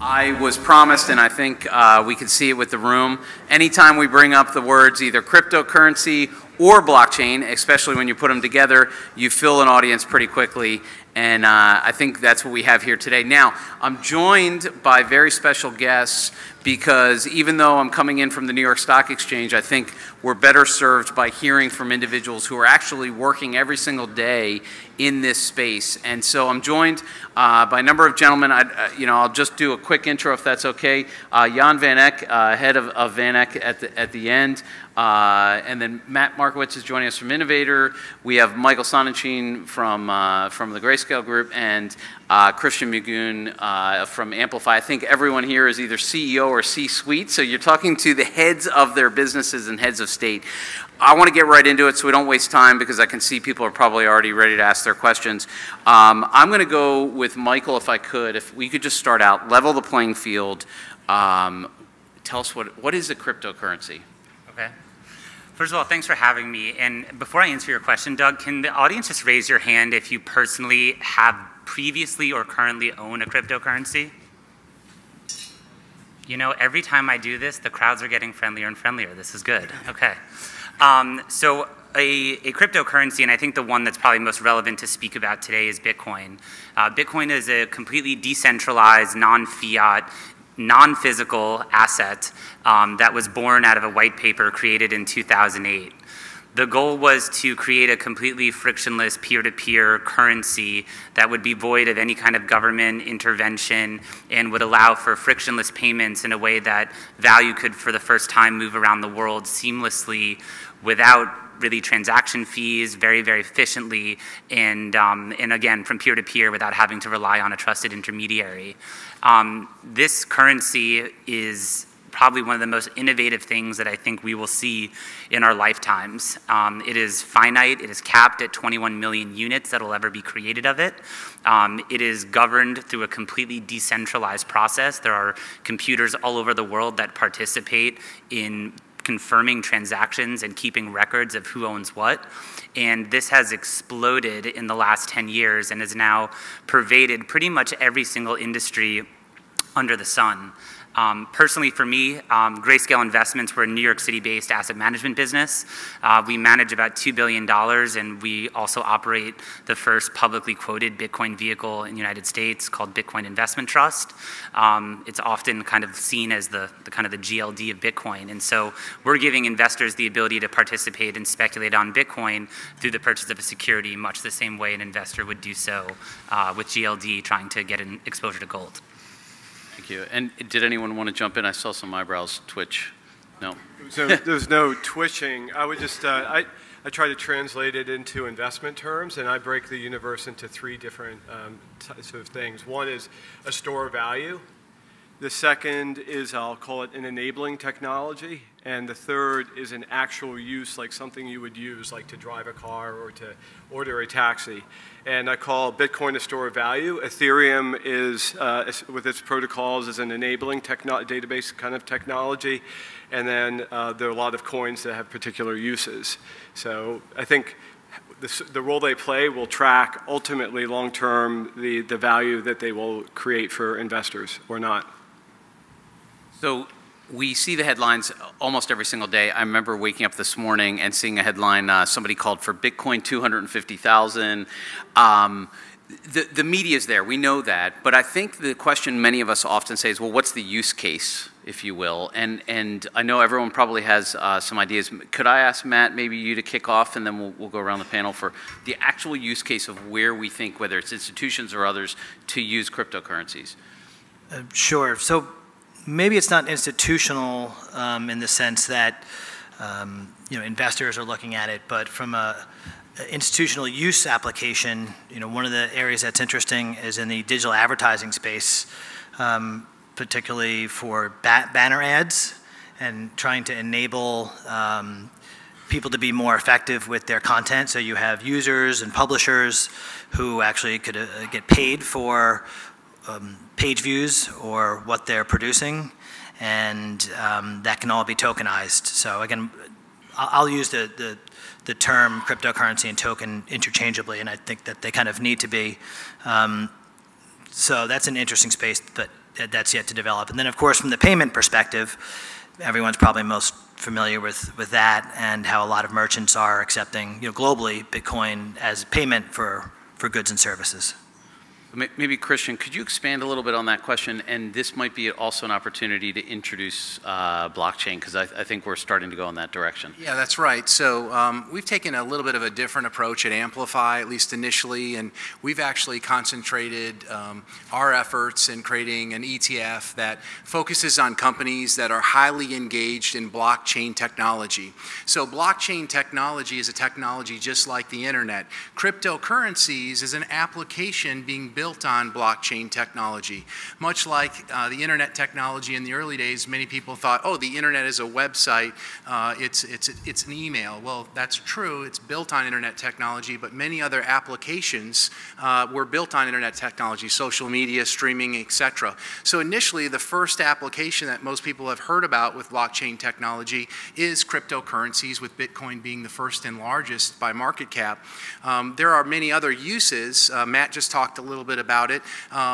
I was promised, and I think we can see it with the room, anytime we bring up the words either cryptocurrency or blockchain, especially when you put them together, you fill an audience pretty quickly. And I think that's what we have here today. Now, I'm joined by very special guests because even though I'm coming in from the New York Stock Exchange, I think we're better served by hearing from individuals who are actually working every single day in this space. And so I'm joined by a number of gentlemen. I'll just do a quick intro if that's okay. Jan Van Eck, head of Van Eck at the end. And then Matt Markowitz is joining us from Innovator. We have Michael Sonnenschein from the Grayscale Group, and Christian Mugun from Amplify. I think everyone here is either CEO or C-suite, so you're talking to the heads of their businesses and heads of state. I want to get right into it so we don't waste time because I can see people are probably already ready to ask their questions. I'm going to go with Michael if I could. If we could just start out, level the playing field. Tell us what is a cryptocurrency? Okay. First of all, thanks for having me. And before I answer your question, Doug, can the audience just raise your hand if you personally have previously or currently own a cryptocurrency? You know, every time I do this, the crowds are getting friendlier and friendlier. This is good. Okay. So a cryptocurrency, and I think the one that's probably most relevant to speak about today is Bitcoin. Bitcoin is a completely decentralized, non-fiat, non-physical asset that was born out of a white paper created in 2008. The goal was to create a completely frictionless peer-to-peer currency that would be void of any kind of government intervention and would allow for frictionless payments in a way that value could, for the first time, move around the world seamlessly without really transaction fees, very, very efficiently, and again, from peer-to-peer without having to rely on a trusted intermediary. This currency is probably one of the most innovative things that I think we will see in our lifetimes. It is finite, it is capped at 21 million units that will ever be created of it. It is governed through a completely decentralized process. There are computers all over the world that participate in confirming transactions and keeping records of who owns what. And this has exploded in the last 10 years and has now pervaded pretty much every single industry under the sun. Personally, for me, Grayscale Investments, we're a New York City-based asset management business. We manage about $2 billion, and we also operate the first publicly quoted Bitcoin vehicle in the United States called Bitcoin Investment Trust. It's often kind of seen as the GLD of Bitcoin, and so we're giving investors the ability to participate and speculate on Bitcoin through the purchase of a security, much the same way an investor would do so with GLD trying to get an exposure to gold. Thank you. And did anyone want to jump in? I saw some eyebrows twitch. No. So there's no twitching. I would just, I try to translate it into investment terms, and I break the universe into three different types of things. One is a store of value. The second is, I'll call it an enabling technology. And the third is an actual use, like something you would use, like to drive a car or to order a taxi. And I call Bitcoin a store of value. Ethereum is, with its protocols, is an enabling database kind of technology. And then there are a lot of coins that have particular uses. So I think the role they play will track, ultimately, long-term, the value that they will create for investors or not. So we see the headlines almost every single day. I remember waking up this morning and seeing a headline, somebody called for Bitcoin 250,000. The media is there, we know that, but I think the question many of us often say is, well, what's the use case, if you will? And I know everyone probably has some ideas. Could I ask Matt, maybe you to kick off, and then we'll go around the panel for the actual use case of where we think, whether it's institutions or others, to use cryptocurrencies? Sure. So maybe it's not institutional in the sense that investors are looking at it, but from a institutional use application, one of the areas that's interesting is in the digital advertising space, particularly for banner ads and trying to enable people to be more effective with their content. So you have users and publishers who actually could get paid for page views or what they're producing, and that can all be tokenized. So again, I'll use the term cryptocurrency and token interchangeably, and I think that they kind of need to be. So that's an interesting space, but that's yet to develop. And then, of course, from the payment perspective, everyone's probably most familiar with that and how a lot of merchants are accepting, globally, Bitcoin as payment for goods and services. Maybe Christian, could you expand a little bit on that question? And this might be also an opportunity to introduce blockchain, because I think we're starting to go in that direction. Yeah, that's right. So we've taken a little bit of a different approach at Amplify, at least initially, and we've actually concentrated our efforts in creating an ETF that focuses on companies that are highly engaged in blockchain technology. So blockchain technology is a technology just like the internet. Cryptocurrencies is an application being built on blockchain technology. Much like the internet technology in the early days, many people thought, oh, the internet is a website, it's an email. Well, that's true, it's built on internet technology, but many other applications were built on internet technology, social media, streaming, etc. So initially, the first application that most people have heard about with blockchain technology is cryptocurrencies, with Bitcoin being the first and largest by market cap. There are many other uses. Matt just talked a little bit about it.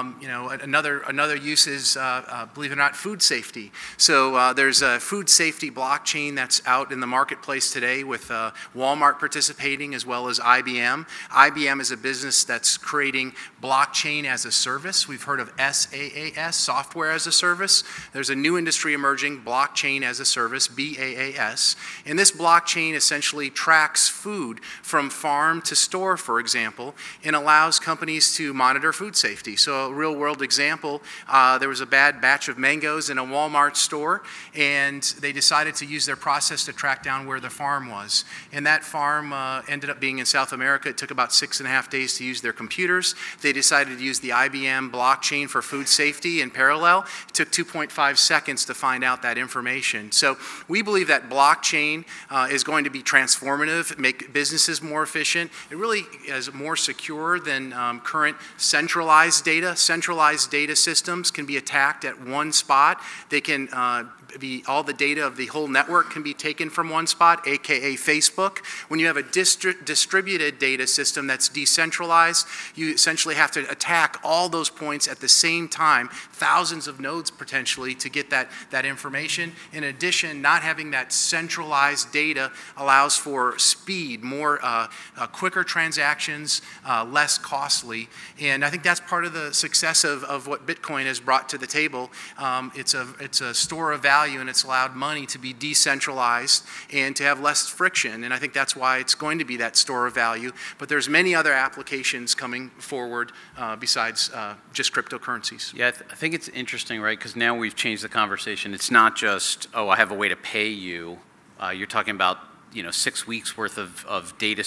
Another use is, believe it or not, food safety. So there's a food safety blockchain that's out in the marketplace today with Walmart participating as well as IBM. IBM is a business that's creating blockchain as a service. We've heard of SaaS, software as a service. There's a new industry emerging, blockchain as a service, BaaS. And this blockchain essentially tracks food from farm to store, for example, and allows companies to monitor food safety. So a real world example, there was a bad batch of mangoes in a Walmart store, and they decided to use their process to track down where the farm was. And that farm ended up being in South America. It took about 6.5 days to use their computers. They decided to use the IBM blockchain for food safety in parallel. It took 2.5 seconds to find out that information. So we believe that blockchain is going to be transformative, make businesses more efficient. It really is more secure than current centralized data. Centralized data systems can be attacked at one spot. They can all the data of the whole network can be taken from one spot, aka Facebook. When you have a distributed data system that's decentralized, you essentially have to attack all those points at the same time, thousands of nodes potentially, to get that information. In addition, not having that centralized data allows for speed, more quicker transactions, less costly. And I think that's part of the success of what Bitcoin has brought to the table. It's a store of value, and it's allowed money to be decentralized and to have less friction. And I think that's why it's going to be that store of value. But there's many other applications coming forward besides just cryptocurrencies. Yeah, I think it's interesting, right? Because now we've changed the conversation. It's not just, oh, I have a way to pay you. You're talking about 6 weeks worth of data,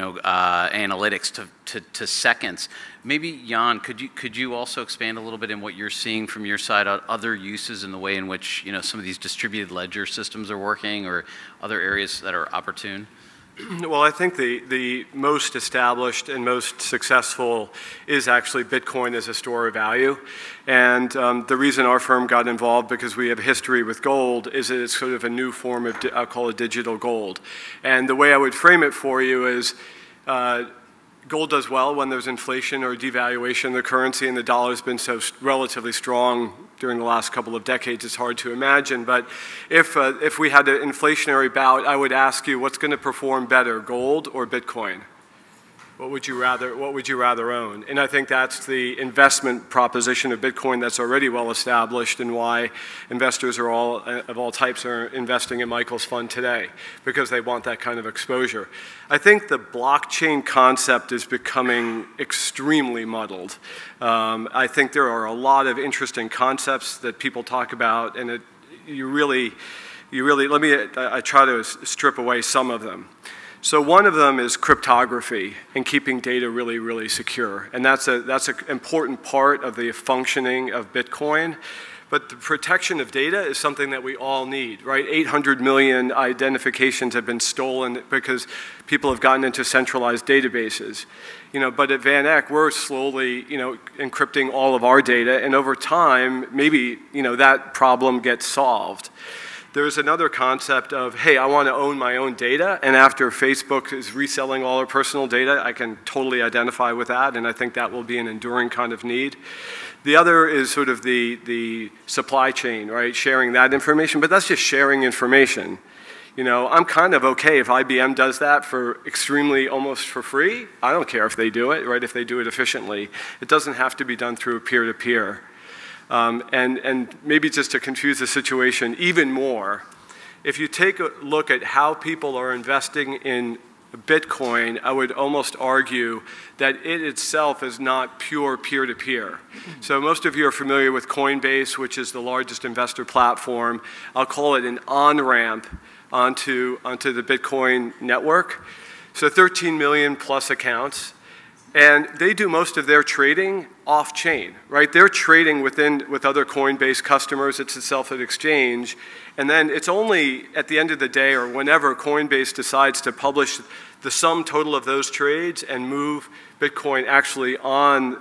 analytics to seconds. Maybe Jan, could you also expand a little bit in what you're seeing from your side on other uses in the way in which some of these distributed ledger systems are working, or other areas that are opportune? Well, I think the most established and most successful is actually Bitcoin as a store of value. And the reason our firm got involved, because we have a history with gold, is that it's sort of a new form of, I'll call it digital gold. And the way I would frame it for you is gold does well when there's inflation or devaluation of the currency, and the dollar's been so relatively strong during the last couple of decades, it's hard to imagine. But if we had an inflationary bout, I would ask you, what's going to perform better, gold or Bitcoin? What would you rather own? And I think that's the investment proposition of Bitcoin that's already well established, and why investors are of all types are investing in Michael's fund today, because they want that kind of exposure. I think the blockchain concept is becoming extremely muddled. I think there are a lot of interesting concepts that people talk about, and I try to strip away some of them. So one of them is cryptography and keeping data really, really secure. And that's an important part of the functioning of Bitcoin. But the protection of data is something that we all need, right? 800 million identifications have been stolen because people have gotten into centralized databases. But at Van Eck, we're slowly, encrypting all of our data, and over time, maybe, that problem gets solved. There's another concept of, hey, I want to own my own data, and after Facebook is reselling all our personal data, I can totally identify with that, and I think that will be an enduring kind of need. The other is sort of the supply chain, right? Sharing that information, but that's just sharing information. You know, I'm kind of okay if IBM does that for extremely, almost for free. I don't care if they do it, right? If they do it efficiently. It doesn't have to be done through a peer-to-peer. And maybe just to confuse the situation even more, if you take a look at how people are investing in Bitcoin, I would almost argue that it itself is not pure peer-to-peer. So most of you are familiar with Coinbase, which is the largest investor platform. I'll call it an on-ramp onto the Bitcoin network. So 13 million plus accounts. And they do most of their trading off-chain, right? They're trading with other Coinbase customers. It's itself an exchange. And then it's only at the end of the day or whenever Coinbase decides to publish the sum total of those trades and move Bitcoin actually on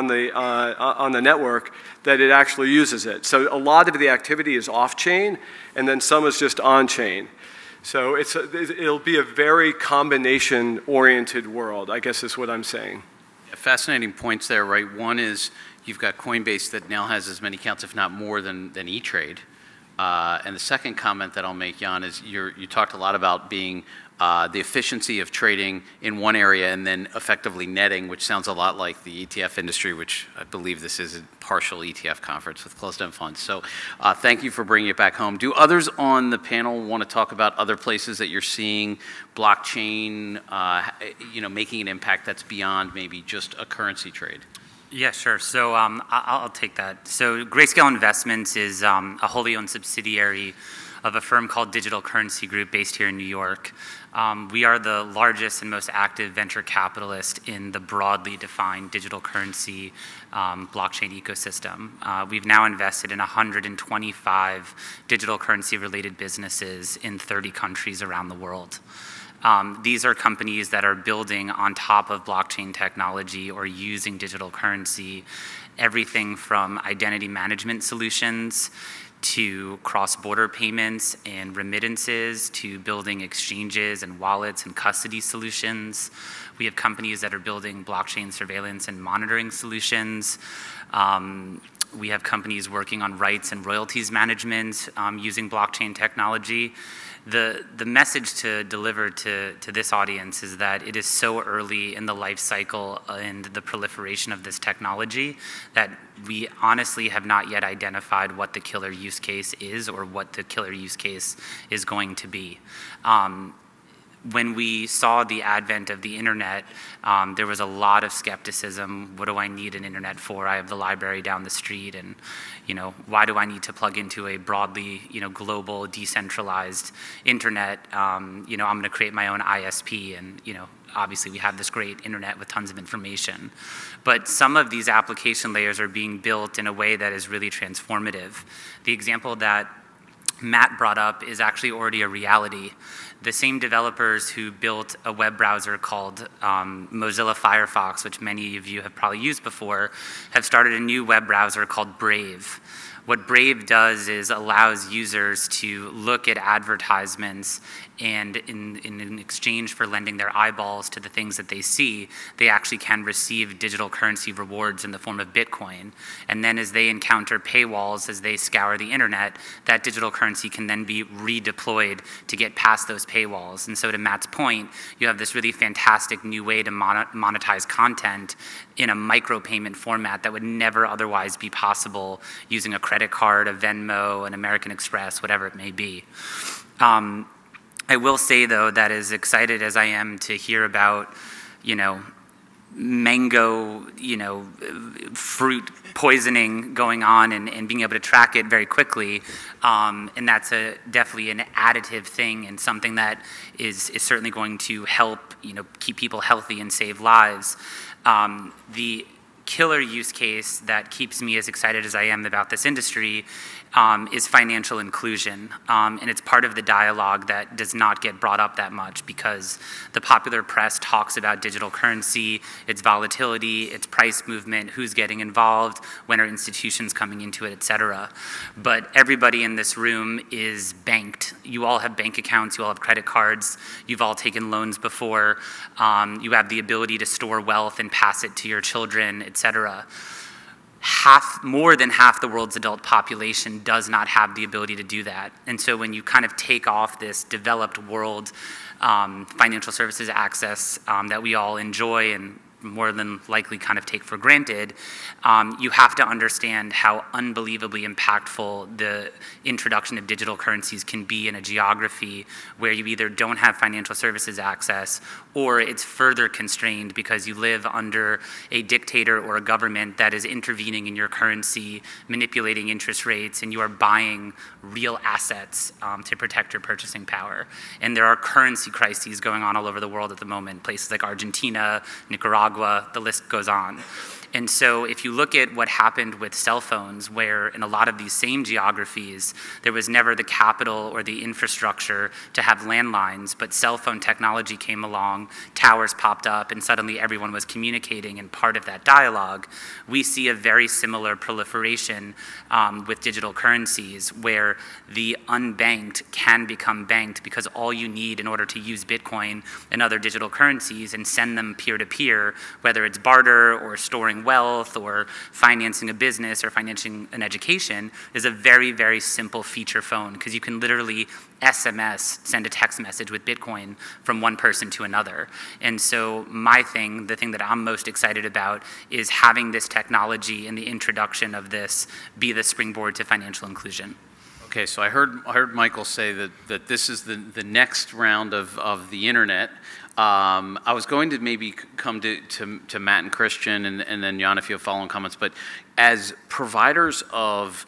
the network that it actually uses it. So a lot of the activity is off-chain, and then some is just on-chain. So it'll be a very combination-oriented world, I guess is what I'm saying. Fascinating points there, right? One is you've got Coinbase that now has as many accounts, if not more, than E-Trade. And the second comment that I'll make, Jan, is you talked a lot about being the efficiency of trading in one area and then effectively netting, which sounds a lot like the ETF industry, which I believe this is a partial ETF conference with closed-end funds. So thank you for bringing it back home. Do others on the panel want to talk about other places that you're seeing blockchain, making an impact that's beyond maybe just a currency trade? Yeah, sure. So I'll take that. So Grayscale Investments is a wholly owned subsidiary of a firm called Digital Currency Group based here in New York. We are the largest and most active venture capitalist in the broadly defined digital currency blockchain ecosystem. We've now invested in 125 digital currency related businesses in 30 countries around the world. These are companies that are building on top of blockchain technology or using digital currency, everything from identity management solutions to cross-border payments and remittances, to building exchanges and wallets and custody solutions. We have companies that are building blockchain surveillance and monitoring solutions. We have companies working on rights and royalties management using blockchain technology. The message to deliver to this audience is that it is so early in the life cycle and the proliferation of this technology that we honestly have not yet identified what the killer use case is or what the killer use case is going to be. When we saw the advent of the internet, there was a lot of skepticism. What do I need an internet for? I have the library down the street, and why do I need to plug into a broadly, global, decentralized internet? I'm going to create my own ISP, and obviously we have this great internet with tons of information. But some of these application layers are being built in a way that is really transformative. The example that Matt brought up is actually already a reality. The same developers who built a web browser called Mozilla Firefox, which many of you have probably used before, have started a new web browser called Brave. What Brave does is allows users to look at advertisements, and in exchange for lending their eyeballs to the things that they see, they actually can receive digital currency rewards in the form of Bitcoin. And then as they encounter paywalls, as they scour the internet, that digital currency can then be redeployed to get past those paywalls. And so to Matt's point, you have this really fantastic new way to monetize content in a micropayment format that would never otherwise be possible using a credit card, a Venmo, an American Express, whatever it may be. I will say, though, that as excited as I am to hear about, mango, fruit poisoning going on and being able to track it very quickly, and that's definitely an additive thing and something that is certainly going to help, keep people healthy and save lives. The killer use case that keeps me as excited as I am about this industry is financial inclusion. And it's part of the dialogue that does not get brought up that much because the popular press talks about digital currency, its volatility, its price movement, who's getting involved, when are institutions coming into it, et cetera. But everybody in this room is banked. You all have bank accounts, you all have credit cards, you've all taken loans before, you have the ability to store wealth and pass it to your children, et cetera. More than half the world's adult population does not have the ability to do that. And so when you kind of take off this developed world financial services access that we all enjoy and more than likely kind of take for granted, you have to understand how unbelievably impactful the introduction of digital currencies can be in a geography where you either don't have financial services access or it's further constrained because you live under a dictator or a government that is intervening in your currency, manipulating interest rates, and you are buying real assets to protect your purchasing power. And there are currency crises going on all over the world at the moment, places like Argentina, Nicaragua, the list goes on. And so if you look at what happened with cell phones, where in a lot of these same geographies, there was never the capital or the infrastructure to have landlines, but cell phone technology came along, towers popped up, and suddenly everyone was communicating and part of that dialogue, we see a very similar proliferation with digital currencies, where the unbanked can become banked because all you need in order to use Bitcoin and other digital currencies and send them peer-to-peer, whether it's barter or storing wealth or financing a business or financing an education, is a very, very simple feature phone because you can literally SMS, send a text message with Bitcoin from one person to another. And so the thing that I'm most excited about is having this technology and the introduction of this be the springboard to financial inclusion. Okay, so I heard Michael say that this is the next round of the internet. I was going to maybe come to Matt and Christian and then Jan if you have following comments, but as providers of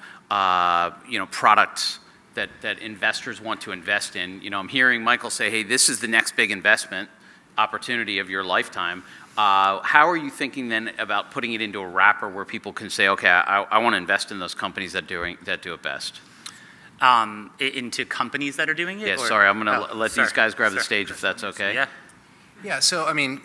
products that investors want to invest in, I'm hearing Michael say, hey, this is the next big investment opportunity of your lifetime. How are you thinking then about putting it into a wrapper where people can say, okay, I want to invest in those companies that do it best? Into companies that are doing it? Yeah, sorry, I'm going to let these guys grab the stage if that's okay. Yeah. Yeah, so I mean,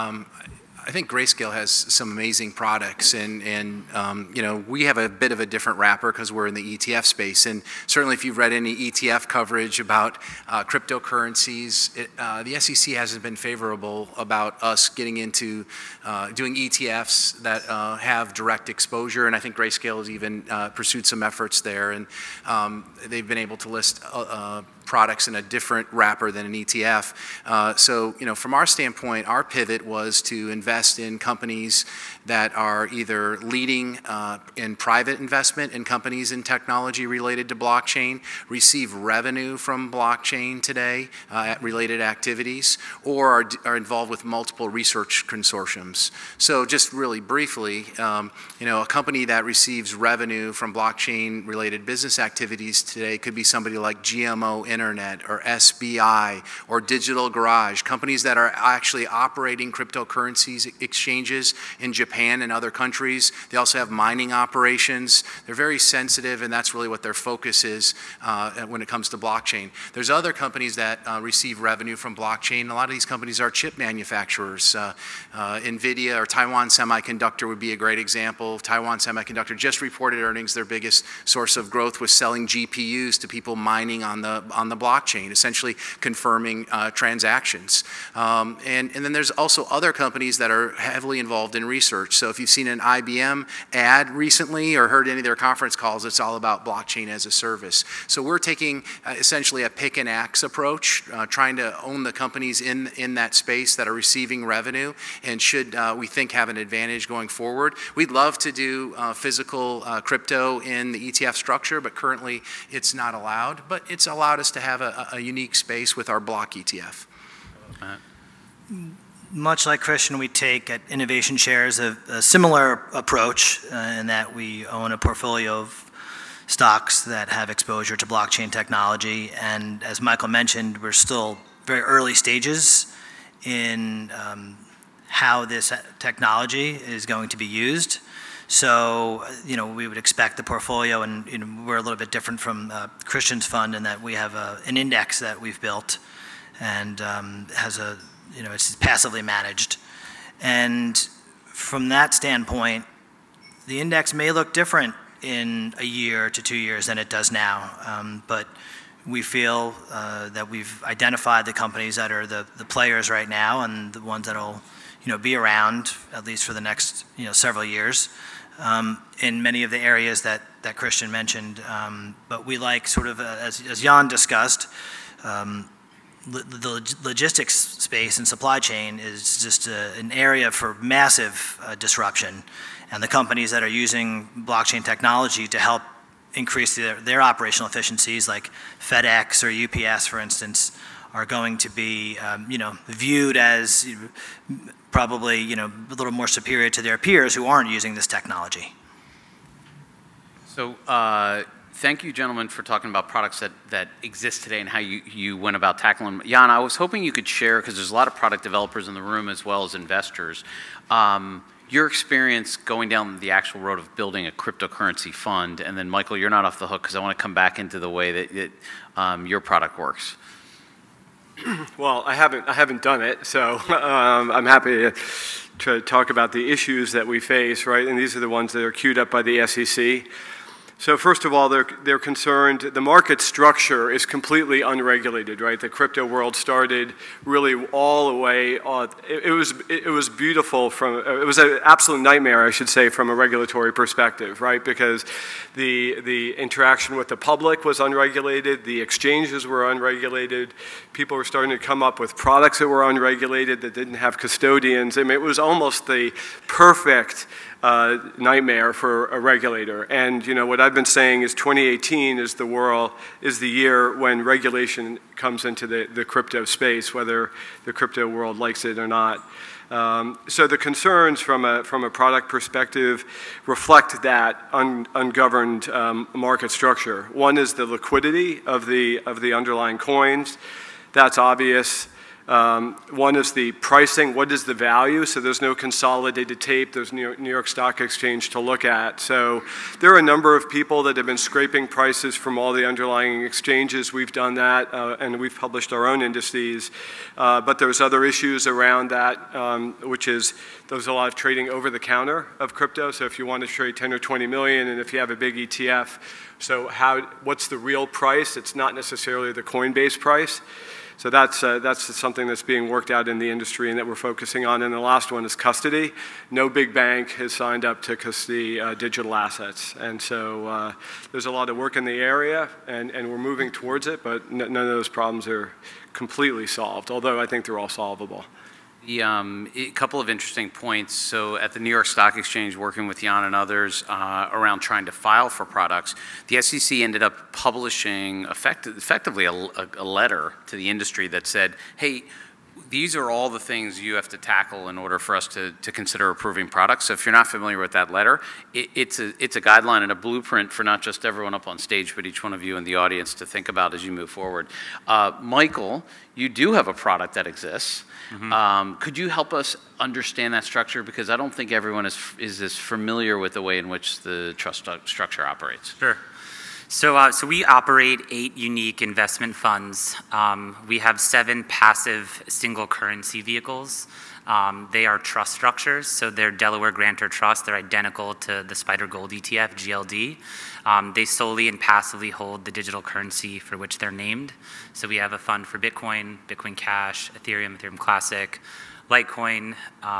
I think Grayscale has some amazing products, and we have a bit of a different wrapper because we're in the ETF space. And certainly, if you've read any ETF coverage about cryptocurrencies, the SEC hasn't been favorable about us getting into doing ETFs that have direct exposure. And I think Grayscale has even pursued some efforts there, and they've been able to list products in a different wrapper than an ETF. So, from our standpoint, our pivot was to invest in companies that are either leading in private investment in companies in technology related to blockchain, receive revenue from blockchain today at related activities, or are involved with multiple research consortiums. So just really briefly, a company that receives revenue from blockchain related business activities today could be somebody like GMO Internet or SBI or Digital Garage, companies that are actually operating cryptocurrencies exchanges in Japan and other countries. They also have mining operations. They're very sensitive, and that's really what their focus is when it comes to blockchain. There's other companies that receive revenue from blockchain. A lot of these companies are chip manufacturers. NVIDIA or Taiwan Semiconductor would be a great example. Taiwan Semiconductor just reported earnings. Their biggest source of growth was selling GPUs to people mining on the blockchain, essentially confirming transactions. And then there's also other companies that are heavily involved in research. So if you've seen an IBM ad recently or heard any of their conference calls, it's all about blockchain as a service. So we're taking essentially a pick and axe approach, trying to own the companies in that space that are receiving revenue and should, we think, have an advantage going forward. We'd love to do physical crypto in the ETF structure, but currently it's not allowed. But it's allowed us to have a unique space with our block ETF. Much like Christian, we take at Innovation Shares a similar approach in that we own a portfolio of stocks that have exposure to blockchain technology. And as Michael mentioned, we're still very early stages in how this technology is going to be used. So, we would expect the portfolio, and we're a little bit different from Christian's fund in that we have an index that we've built, and has it's passively managed. And from that standpoint, the index may look different in a year to 2 years than it does now, but we feel that we've identified the companies that are the players right now and the ones that will be around at least for the next several years in many of the areas that Christian mentioned. But we like sort of, as Jan discussed, the logistics space and supply chain is just an area for massive disruption. And the companies that are using blockchain technology to help increase their operational efficiencies, like FedEx or UPS, for instance, are going to be viewed as probably a little more superior to their peers who aren't using this technology. So thank you, gentlemen, for talking about products that exist today and how you went about tackling them. Jan, I was hoping you could share, because there's a lot of product developers in the room as well as investors, your experience going down the actual road of building a cryptocurrency fund. And then, Michael, you're not off the hook, because I want to come back into the way that your product works. Well, I haven't done it, so I'm happy to talk about the issues that we face, right? And these are the ones that are queued up by the SEC. So first of all, they're concerned, the market structure is completely unregulated, right? The crypto world started really all the way on. It was beautiful it was an absolute nightmare, I should say, from a regulatory perspective, right? Because the interaction with the public was unregulated, the exchanges were unregulated, people were starting to come up with products that were unregulated that didn't have custodians. I mean, it was almost the perfect nightmare for a regulator. And what I've been saying is 2018 is the year when regulation comes into the crypto space, whether the crypto world likes it or not. So the concerns from a product perspective reflect that ungoverned market structure. One is the liquidity of the underlying coins. That's obvious. One is the pricing. What is the value? So there's no consolidated tape. There's New York Stock Exchange to look at. So there are a number of people that have been scraping prices from all the underlying exchanges. We've done that, and we've published our own indices. But there's other issues around that, which is there's a lot of trading over the counter of crypto. So if you want to trade 10 or 20 million, and if you have a big ETF, so what's the real price? It's not necessarily the Coinbase price. So that's something that's being worked out in the industry and that we're focusing on. And the last one is custody. No big bank has signed up to custody digital assets. And so there's a lot of work in the area, and we're moving towards it, but none of those problems are completely solved, although I think they're all solvable. A couple of interesting points. So at the New York Stock Exchange, working with Jan and others around trying to file for products, the SEC ended up publishing effectively a letter to the industry that said, hey, these are all the things you have to tackle in order for us to consider approving products. So if you're not familiar with that letter, it's a guideline and a blueprint for not just everyone up on stage, but each one of you in the audience to think about as you move forward. Michael, you do have a product that exists. Mm-hmm. Could you help us understand that structure? Because I don't think everyone is as familiar with the way in which the trust structure operates. Sure. So we operate 8 unique investment funds. We have 7 passive single currency vehicles. They are trust structures, so they're Delaware Grantor Trust. They're identical to the Spider Gold ETF, GLD. They solely and passively hold the digital currency for which they're named. So we have a fund for Bitcoin, Bitcoin Cash, Ethereum, Ethereum Classic, Litecoin,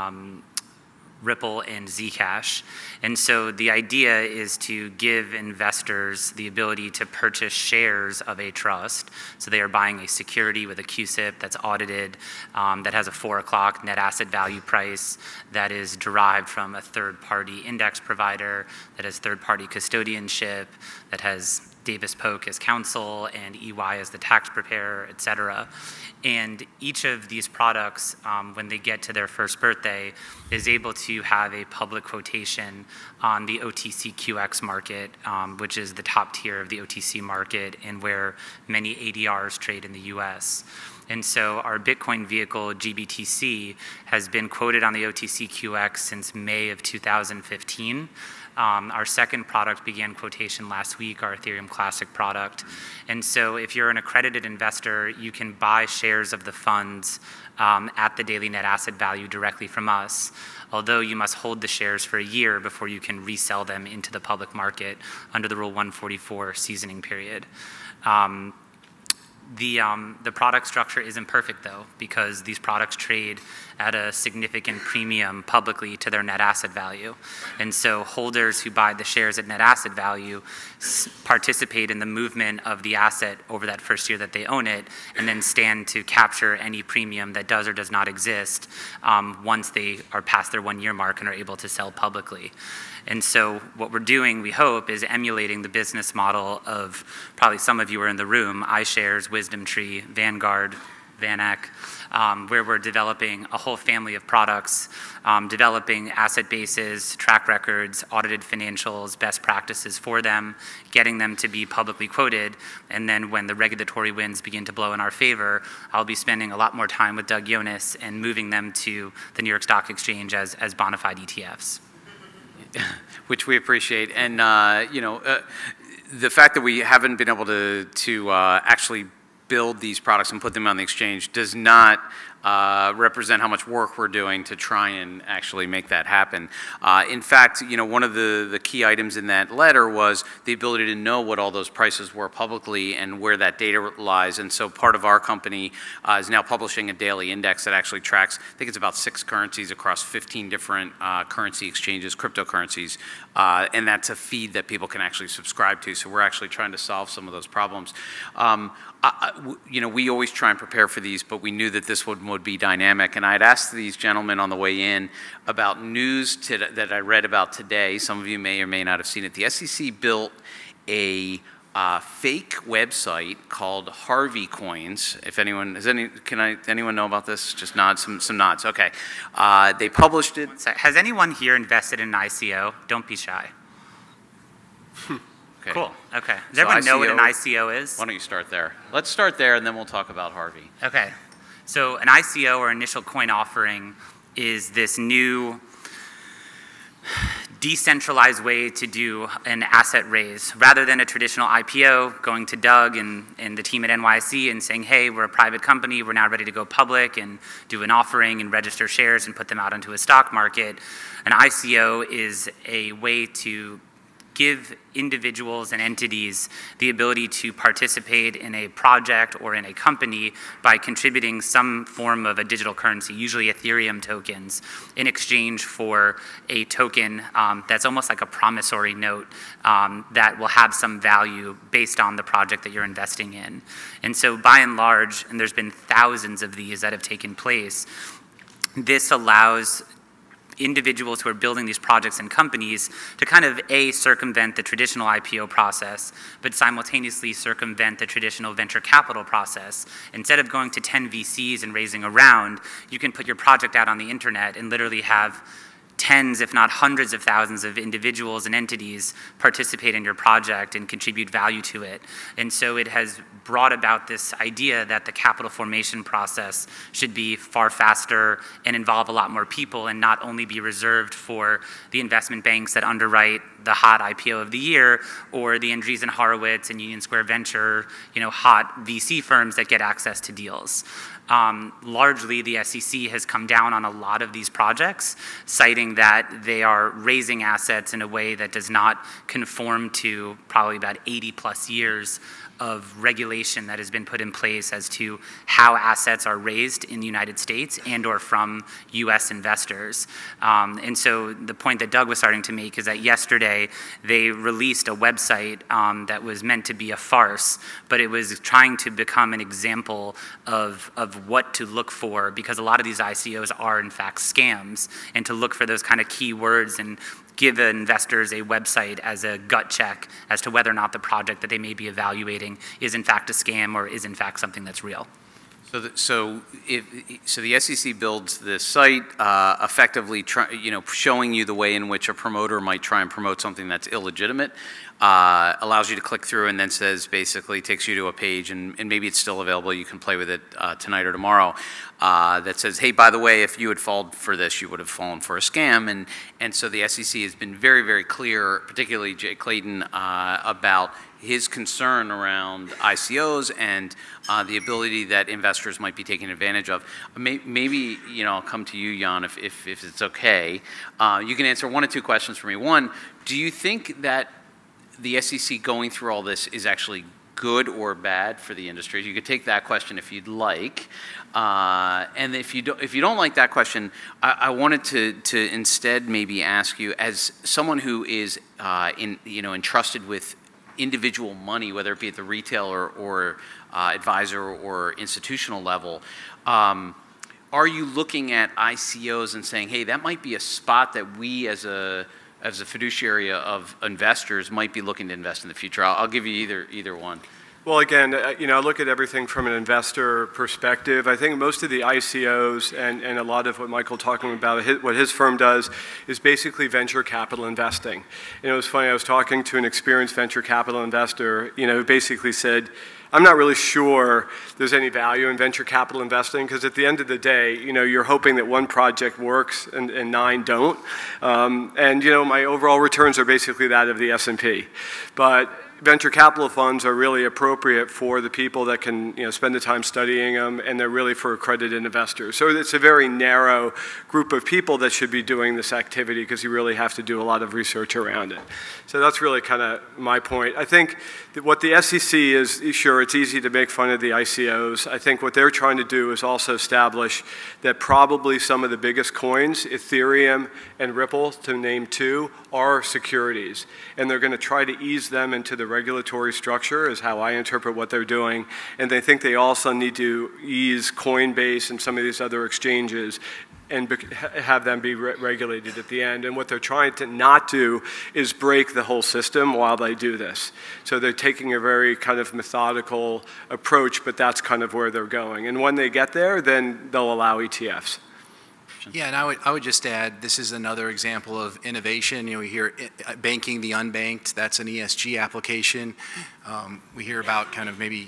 Ripple, and Zcash. And so the idea is to give investors the ability to purchase shares of a trust. So they are buying a security with a CUSIP that's audited, that has a 4 o'clock net asset value price, that is derived from a third-party index provider, that has third-party custodianship, that has Davis Polk as counsel and EY as the tax preparer, et cetera. And each of these products, when they get to their first birthday, is able to have a public quotation on the OTCQX market, which is the top tier of the OTC market and where many ADRs trade in the US. And so our Bitcoin vehicle, GBTC, has been quoted on the OTCQX since May of 2015. Our second product began quotation last week, our Ethereum Classic product. And so if you're an accredited investor, you can buy shares of the funds at the daily net asset value directly from us, although you must hold the shares for a year before you can resell them into the public market under the Rule 144 seasoning period. The product structure isn't perfect, though, because these products trade at a significant premium publicly to their net asset value. And so holders who buy the shares at net asset value participate in the movement of the asset over that first year that they own it, and then stand to capture any premium that does or does not exist once they are past their 1-year mark and are able to sell publicly. And so what we're doing, we hope, is emulating the business model of probably some of you are in the room, iShares, WisdomTree, Vanguard, VanEck, where we're developing a whole family of products, developing asset bases, track records, audited financials, best practices for them, getting them to be publicly quoted, and then when the regulatory winds begin to blow in our favor, I'll be spending a lot more time with Doug Yonis and moving them to the New York Stock Exchange as bona fide ETFs. Which we appreciate. And, you know, the fact that we haven't been able to actually build these products and put them on the exchange does not represent how much work we're doing to try and actually make that happen. In fact, you know, one of the key items in that letter was the ability to know what all those prices were publicly and where that data lies. And so part of our company is now publishing a daily index that actually tracks, I think it's about 6 currencies across 15 different currency exchanges, cryptocurrencies, and that's a feed that people can actually subscribe to. So we're actually trying to solve some of those problems. You know, we always try and prepare for these, but we knew that this would be dynamic. And I'd asked these gentlemen on the way in about news that I read about today. Some of you may or may not have seen it. The SEC built a fake website called Harvey Coins. If anyone, anyone know about this? Just nod, some nods. Okay. They published it. Has anyone here invested in an ICO? Don't be shy. Okay. Cool, okay. Does everyone know what an ICO is? Why don't you start there? Let's start there and then we'll talk about Harvey. Okay, so an ICO, or initial coin offering, is this new decentralized way to do an asset raise. Rather than a traditional IPO, going to Doug and the team at NYSE and saying, hey, we're a private company, we're now ready to go public and do an offering and register shares and put them out onto a stock market. An ICO is a way to give individuals and entities the ability to participate in a project or in a company by contributing some form of a digital currency, usually Ethereum tokens, in exchange for a token that's almost like a promissory note that will have some value based on the project that you're investing in. And so by and large, and there's been thousands of these that have taken place, this allows individuals who are building these projects and companies to kind of circumvent the traditional IPO process, but simultaneously circumvent the traditional venture capital process. Instead of going to 10 VCs and raising a round, you can put your project out on the internet and literally have tens, if not hundreds of thousands of individuals and entities participate in your project and contribute value to it. And so it has brought about this idea that the capital formation process should be far faster and involve a lot more people and not only be reserved for the investment banks that underwrite the hot IPO of the year or the Andreessen Horowitz and Union Square Venture, you know, hot VC firms that get access to deals. Largely, the SEC has come down on a lot of these projects, citing that they are raising assets in a way that does not conform to probably about 80 plus years of regulation that has been put in place as to how assets are raised in the United States and or from US investors. And so the point that Doug was starting to make is that yesterday they released a website that was meant to be a farce, but it was trying to become an example of what to look for, because a lot of these ICOs are in fact scams, and to look for those kind of keywords and give investors a website as a gut check as to whether or not the project that they may be evaluating is in fact a scam or is in fact something that's real. So the SEC builds this site, effectively, showing you the way in which a promoter might try and promote something that's illegitimate. Allows you to click through and then says, basically takes you to a page, and maybe it's still available, you can play with it tonight or tomorrow, that says, hey, by the way, if you had fallen for this, you would have fallen for a scam. And so the SEC has been very, very clear, particularly Jay Clayton, about his concern around ICOs and the ability that investors might be taking advantage of. Maybe, I'll come to you, Jan, if it's okay. You can answer one or two questions for me. One, do you think that the SEC going through all this is actually good or bad for the industry? You could take that question if you'd like. And if you don't like that question, I wanted to instead maybe ask you, as someone who is entrusted with individual money, whether it be at the retail or advisor or institutional level, are you looking at ICOs and saying, hey, that might be a spot that we as a fiduciary of investors might be looking to invest in the future? I'll give you either one. Well, again, I look at everything from an investor perspective. I think most of the ICOs and a lot of what Michael talking about, what his firm does, is basically venture capital investing. And it was funny, I was talking to an experienced venture capital investor, who basically said, I'm not really sure there's any value in venture capital investing, because at the end of the day, you're hoping that one project works and 9 don't. My overall returns are basically that of the S&P. But venture capital funds are really appropriate for the people that can spend the time studying them, and they're really for accredited investors. So it's a very narrow group of people that should be doing this activity, because you really have to do a lot of research around it. So that's really kind of my point. I think that what the SEC is, sure, it's easy to make fun of the ICOs. I think what they're trying to do is also establish that probably some of the biggest coins, Ethereum and Ripple, to name 2, are securities. And they're going to try to ease them into the regulatory structure, is how I interpret what they're doing. And they think they also need to ease Coinbase and some of these other exchanges and have them be regulated at the end. And what they're trying to not do is break the whole system while they do this. So they're taking a very kind of methodical approach, but that's kind of where they're going. And when they get there, then they'll allow ETFs. Yeah, and I would just add, this is another example of innovation. We hear banking the unbanked, that's an ESG application. We hear about kind of maybe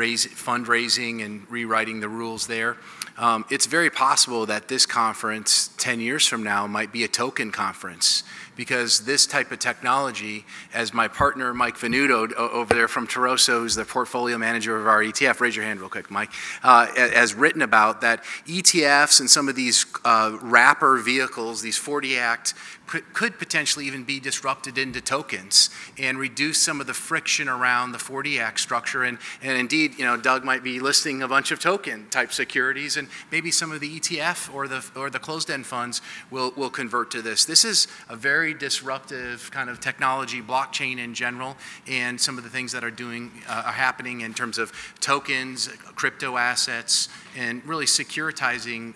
fundraising and rewriting the rules there. It's very possible that this conference 10 years from now might be a token conference, because this type of technology, as my partner Mike Venuto over there from Taroso, who's the portfolio manager of our ETF, raise your hand real quick, Mike, has written about that ETFs and some of these wrapper vehicles, these 40 Act, could potentially even be disrupted into tokens and reduce some of the friction around the 40 Act structure. And indeed, Doug might be listing a bunch of token type securities, and maybe some of the ETF or the closed-end funds will convert to this. This is a very disruptive kind of technology, blockchain in general, and some of the things that are happening in terms of tokens, crypto assets, and really securitizing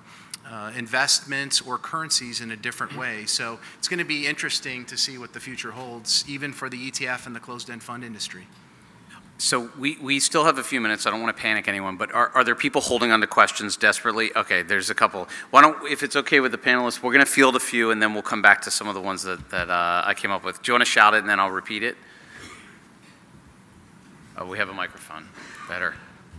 investments or currencies in a different way. So it's going to be interesting to see what the future holds, even for the ETF and the closed-end fund industry. So we still have a few minutes. I don't want to panic anyone, but are there people holding on to questions desperately? Okay, there's a couple. Why don't, if it's okay with the panelists, we're going to field a few, and then we'll come back to some of the ones that I came up with. Do you want to shout it, and then I'll repeat it? Oh, we have a microphone. Better.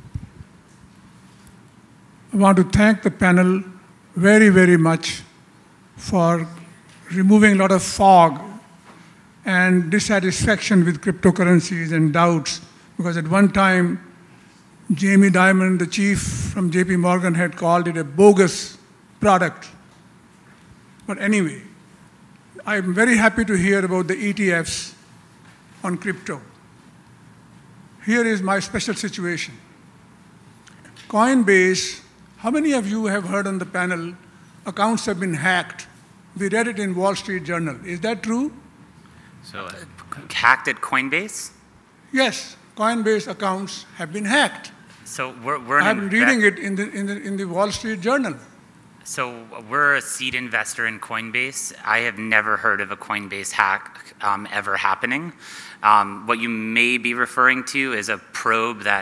I want to thank the panel very, very much for removing a lot of fog and dissatisfaction with cryptocurrencies and doubts, because at one time, Jamie Dimon, the chief from JP Morgan, had called it a bogus product. But anyway, I'm very happy to hear about the ETFs on crypto. Here is my special situation. Coinbase, how many of you have heard on the panel, accounts have been hacked? We read it in Wall Street Journal. Is that true? So hacked at Coinbase? Yes, Coinbase accounts have been hacked. So we're I'm reading it in the Wall Street Journal. So we're a seed investor in Coinbase. I have never heard of a Coinbase hack ever happening. What you may be referring to is a probe that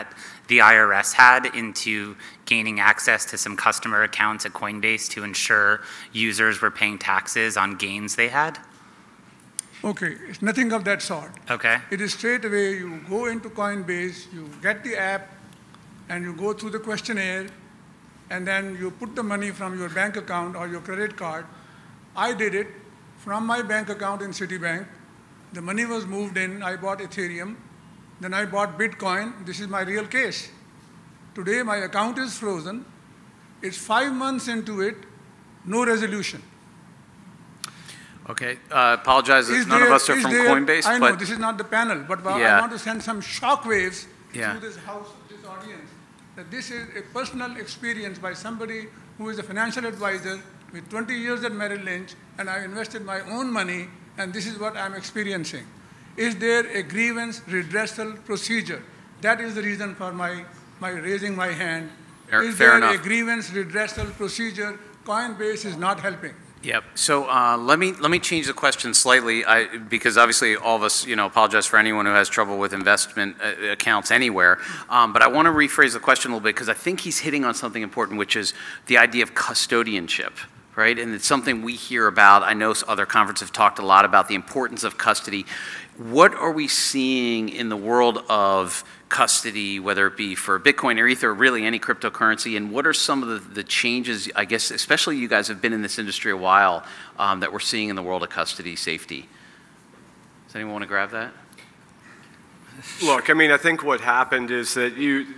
the IRS had into gaining access to some customer accounts at Coinbase to ensure users were paying taxes on gains they had? Okay, it's nothing of that sort. Okay. It is straight away, you go into Coinbase, you get the app, and you go through the questionnaire, and then you put the money from your bank account or your credit card. I did it from my bank account in Citibank. The money was moved in, I bought Ethereum, then I bought Bitcoin. This is my real case. Today my account is frozen. It's 5 months into it, no resolution. Okay, apologize if none of us are from Coinbase. I know, this is not the panel, but yeah. I want to send some shock waves yeah. through this house, this audience, that this is a personal experience by somebody who is a financial advisor with 20 years at Merrill Lynch, and I invested my own money, and this is what I'm experiencing. Is there a grievance redressal procedure? That is the reason for my raising my hand. Is there a grievance redressal procedure? Coinbase is not helping. Yep. So let me change the question slightly, because obviously all of us, apologize for anyone who has trouble with investment accounts anywhere. But I want to rephrase the question a little bit because I think he's hitting on something important, which is the idea of custodianship, right? And it's something we hear about. I know other conferences have talked a lot about the importance of custody. What are we seeing in the world of custody, whether it be for Bitcoin or Ether, or really any cryptocurrency, and what are some of the changes, I guess, especially you guys have been in this industry a while, that we're seeing in the world of custody safety? Does anyone want to grab that? Look, I mean, I think what happened is that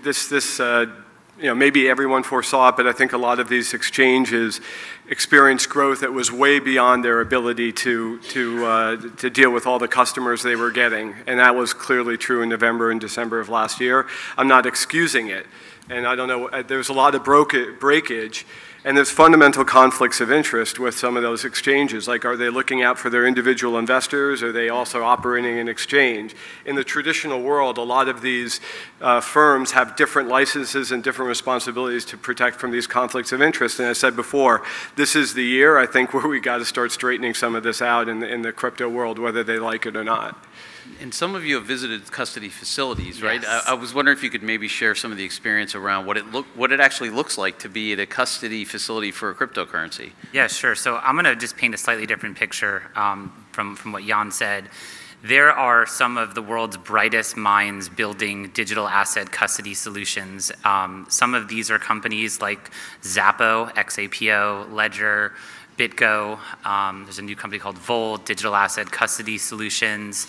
maybe everyone foresaw it, but I think a lot of these exchanges experienced growth that was way beyond their ability to deal with all the customers they were getting. And that was clearly true in November and December of last year. I'm not excusing it. And I don't know, there's a lot of breakage. And there's fundamental conflicts of interest with some of those exchanges. Like, are they looking out for their individual investors? Are they also operating an exchange? In the traditional world, a lot of these firms have different licenses and different responsibilities to protect from these conflicts of interest. And I said before, this is the year, I think, where we got to start straightening some of this out in the crypto world, whether they like it or not. And some of you have visited custody facilities, right? Yes. I was wondering if you could maybe share some of the experience around what it actually looks like to be at a custody facility for a cryptocurrency. Yeah, sure. So I'm going to just paint a slightly different picture from what Jan said. There are some of the world's brightest minds building digital asset custody solutions. Some of these are companies like Xapo, XAPO, Ledger, BitGo. There's a new company called Volt, Digital Asset Custody Solutions.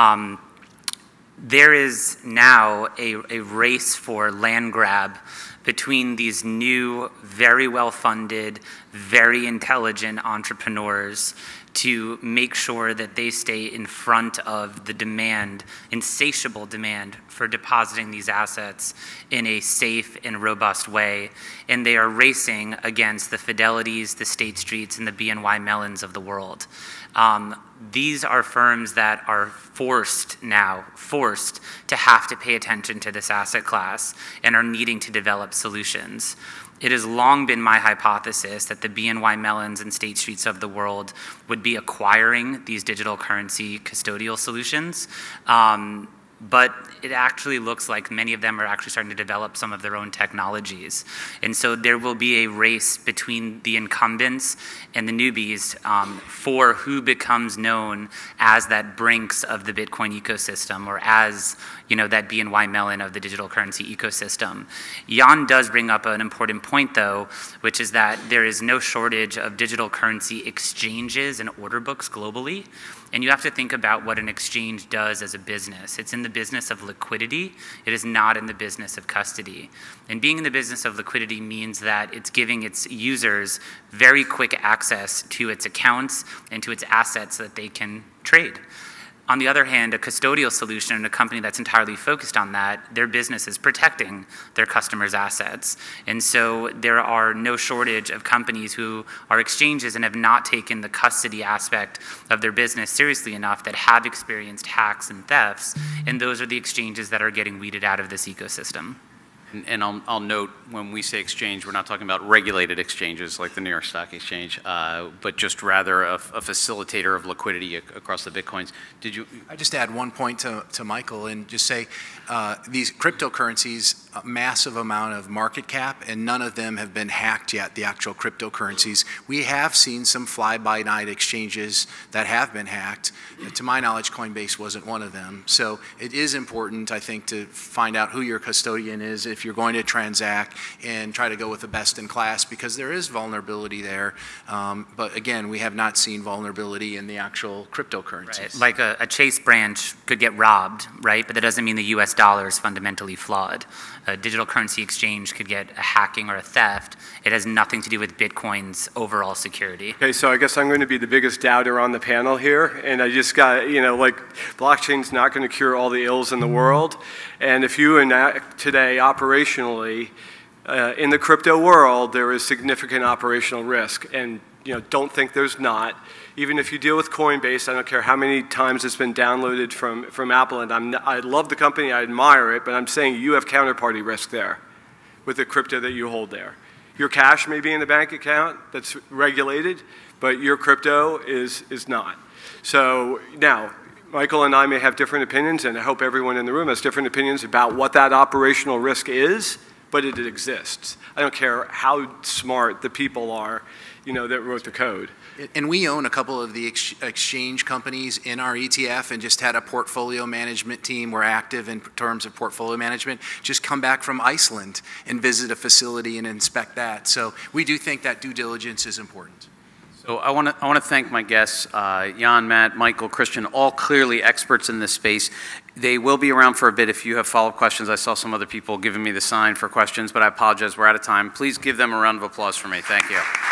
There is now a race for land grab between these new, very well-funded, very intelligent entrepreneurs to make sure that they stay in front of the demand, insatiable demand for depositing these assets in a safe and robust way. And they are racing against the Fidelities, the State Streets, and the BNY Mellons of the world. These are firms that are forced to have to pay attention to this asset class and are needing to develop solutions. It has long been my hypothesis that the BNY Mellons and State Streets of the world would be acquiring these digital currency custodial solutions. But it actually looks like many of them are actually starting to develop some of their own technologies. And so there will be a race between the incumbents and the newbies for who becomes known as that Brinks of the Bitcoin ecosystem, or as that BNY Mellon of the digital currency ecosystem. Jan does bring up an important point, though, which is that there is no shortage of digital currency exchanges and order books globally. And you have to think about what an exchange does as a business. It's in the business of liquidity. It is not in the business of custody. And being in the business of liquidity means that it's giving its users very quick access to its accounts and to its assets so that they can trade. On the other hand, a custodial solution and a company that's entirely focused on that, their business is protecting their customers' assets. And so there are no shortage of companies who are exchanges and have not taken the custody aspect of their business seriously enough that have experienced hacks and thefts. And those are the exchanges that are getting weeded out of this ecosystem. And I'll note, when we say exchange, we're not talking about regulated exchanges like the New York Stock Exchange, but just rather a facilitator of liquidity across the Bitcoins. Did you? I just add one point to Michael and just say these cryptocurrencies, a massive amount of market cap, and none of them have been hacked yet, the actual cryptocurrencies. We have seen some fly-by-night exchanges that have been hacked. To my knowledge, Coinbase wasn't one of them. So it is important, I think, to find out who your custodian is if you're going to transact, and try to go with the best in class, because there is vulnerability there. But again, we have not seen vulnerability in the actual cryptocurrencies. Right. Like a Chase branch could get robbed, right? But that doesn't mean the US dollar is fundamentally flawed. A digital currency exchange could get a hacking or a theft. It has nothing to do with Bitcoin's overall security. Okay, so I guess I'm going to be the biggest doubter on the panel here, and I just got, like, blockchain's not going to cure all the ills in the world, and if you enact today operationally, in the crypto world, there is significant operational risk, and don't think there's not. Even if you deal with Coinbase, I don't care how many times it's been downloaded from Apple, and I love the company, I admire it, but I'm saying you have counterparty risk there with the crypto that you hold there. Your cash may be in a bank account that's regulated, but your crypto is not. So now, Michael and I may have different opinions, and I hope everyone in the room has different opinions about what that operational risk is, but it exists. I don't care how smart the people are, that wrote the code. And we own a couple of the exchange companies in our ETF, and just had a portfolio management team. We're active in terms of portfolio management. Just come back from Iceland and visit a facility and inspect that. So we do think that due diligence is important. So I want to thank my guests, Jan, Matt, Michael, Christian, all clearly experts in this space. They will be around for a bit if you have follow-up questions. I saw some other people giving me the sign for questions, but I apologize, we're out of time. Please give them a round of applause for me. Thank you.